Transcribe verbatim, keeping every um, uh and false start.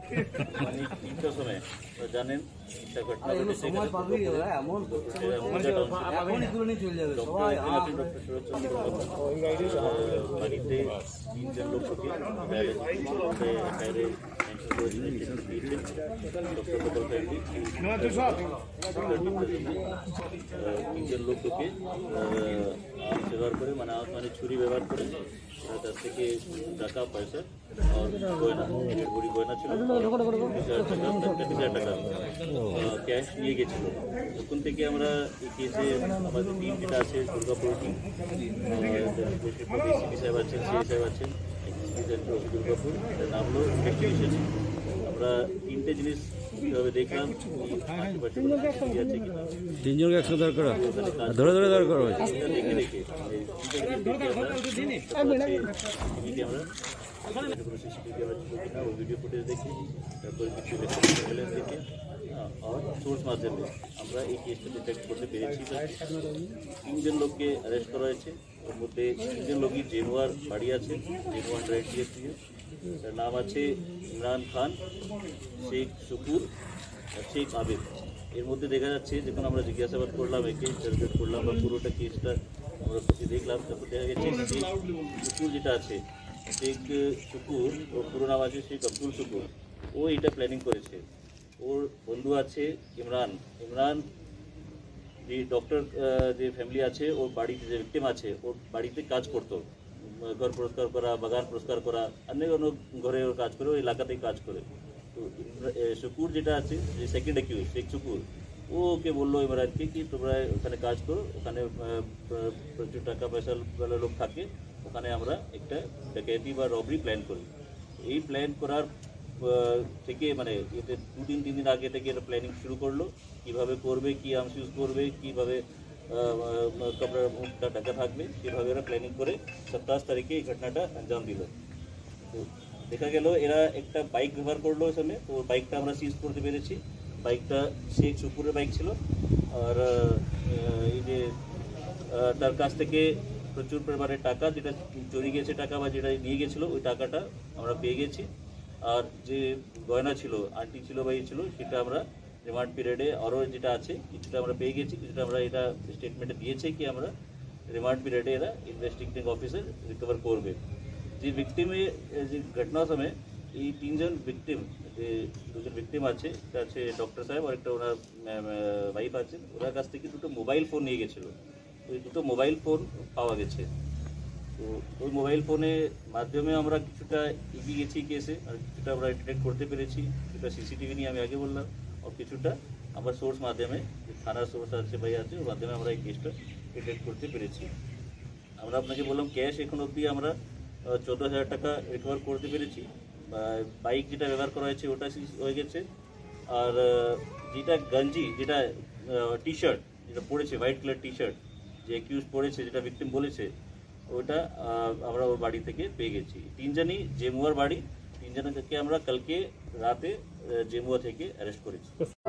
মানে তিনটার সময় জানেন একটা ঘটনা ঘটেছে বাড়িতে তিনজন লোক তিনজন লোক ঢুকে ব্যবহার করে মানে মানে ছুরি ব্যবহার করে তার থেকে টাকা পয়সা আর গয়না বুড়ি গয়না ছিল তিরিশ হাজার টাকা ক্যাশ নিয়ে গেছিল। তখন থেকে আমরা এই কেসে আমাদের টিম যেটা আছে দুর্গাপুর টিম সিপি সাহেব আছেন সিআই সাহেব আছেন দুর্গাপুর নাম হলো ইনভেস্টিগেশন। আমরা তিনটে জিনিস কীভাবে দেখলাম তিনজনকে একসাথে দরকার ধরে ধরে দরকার হয়েছে দেখে দেখে ক্যামেরা কোনো সিসিটিভি ক্যামেরা ছিল কিনা ও ভিডিও ফুটেজ দেখে তারপরে কিছু সার্ভেলেন্স দেখে আর সোর্স মাধ্যমে আমরা এই কেসটা ডিটেক্ট করতে পেরেছি। তিনজন লোককে অ্যারেস্ট করা হয়েছে। ওর মধ্যে তিনজন লোকই জেনুয়ার বাড়ি আছে, জেনুয়ার রাইট ডিএসপি। তার নাম আছে ইমরান খান, শেখ শুকুর, শেখ আবেদ। এর মধ্যে দেখা যাচ্ছে যখন আমরা জিজ্ঞাসাবাদ করলাম একে ইন্টারভিউ করলাম বা পুরোটা কেসটা আমরা প্রতি দেখলাম, তারপর দেখা গেছে শেখ শুকুর যেটা আছে শেখ শুকুর ওর পুরো নাম আছে শেখ আব্দুল শুকুর। ও এটা প্ল্যানিং করেছে। ওর বন্ধু আছে ইমরান। ইমরান যে ডক্টর যে ফ্যামিলি আছে ওর বাড়িতে যে ভিক্টিম আছে ওর বাড়িতে কাজ করতো, ঘর পরিষ্কার করা, বাগান পরিষ্কার করা, অনেক অনেক ঘরে ওর কাজ করে, ওই এলাকাতেই কাজ করে। তো শুকুর যেটা আছে যে সেকেন্ড অ্যাকিউজ শেখ শুকুর, ও ওকে বললো ইমরানকে কি তোমরা ওখানে কাজ করো, ওখানে প্রচুর টাকা পয়সা লোক থাকে, ওখানে আমরা একটা ডাকাতি বা রবরি প্ল্যান করি। এই প্ল্যান করার থেকে মানে এতে দু দিন তিন দিন আগে থেকে এটা প্ল্যানিং শুরু করলো, কীভাবে করবে, কী আর্মস ইউজ করবে, কীভাবে কপড়ার মুখটা টাকা থাকবে, সেভাবে এরা প্ল্যানিং করে সাতাশ তারিখে এই ঘটনাটা আঞ্জাম দিল। তো দেখা গেল এরা একটা বাইক ব্যবহার করলো ওই সময়। তো বাইকটা আমরা সিজ করতে পেরেছি। বাইকটা শেখ শুকুরের বাইক ছিল। আর এই যে তার কাছ থেকে প্রচুর পরিমাণে টাকা যেটা চুরি গেছে টাকা বা যেটা নিয়ে গেছিলো ওই টাকাটা আমরা পেয়ে গেছি। আর যে গয়না ছিল, আন্টি ছিল বা ইয়ে ছিল, সেটা আমরা রিমান্ড পিরিয়ডে আরও যেটা আছে কিছুটা আমরা পেয়ে গেছি, কিছুটা আমরা এটা স্টেটমেন্টে দিয়েছে কি আমরা রিমান্ড পিরিয়ডে এরা ইনভেস্টিগেটিং অফিসার রিকভার করবে। যে ভিক্টিমে যে ঘটনার সময় এই তিনজন ভিক্টিম যে দুজন ভিক্টিম আছে একটা আছে ডক্টর সাহেব আর একটা ওনার ওয়াইফ আছে, ওনার কাছ থেকে দুটো মোবাইল ফোন নিয়ে গেছিলো। ওই দুটো মোবাইল ফোন পাওয়া গেছে। তো ওই মোবাইল ফোনের মাধ্যমে আমরা কিছুটা এগিয়ে গেছি কেসে, আর কিছুটা আমরা ডিটেক্ট করতে পেরেছি। কিছুটা সিসিটিভি নিয়ে আমি আগে বললাম, আর কিছুটা আমরা সোর্স মাধ্যমে যে থানার সোর্স আছে ভাই আছে ওর মাধ্যমে আমরা এই কেসটা ডিটেক্ট করতে পেরেছি। আমরা আপনাকে বললাম ক্যাশ এখন অবধি আমরা চোদ্দো হাজার টাকা রিকভার করতে পেরেছি। বাইক যেটা ব্যবহার করা হয়েছে ওটা হয়ে গেছে। আর যেটা গঞ্জি যেটা টি শার্ট যেটা পড়েছে হোয়াইট কালার টি শার্ট যে অ্যাকিউজ পড়েছে যেটা ভিক্টিম বলেছে ওটা আমরা ওর বাড়ি থেকে পেয়ে গেছি। তিনজনই জেমুয়ার বাড়ি, তিনজনকে আমরা কালকে রাতে জেমুয়া থেকে অ্যারেস্ট করেছি।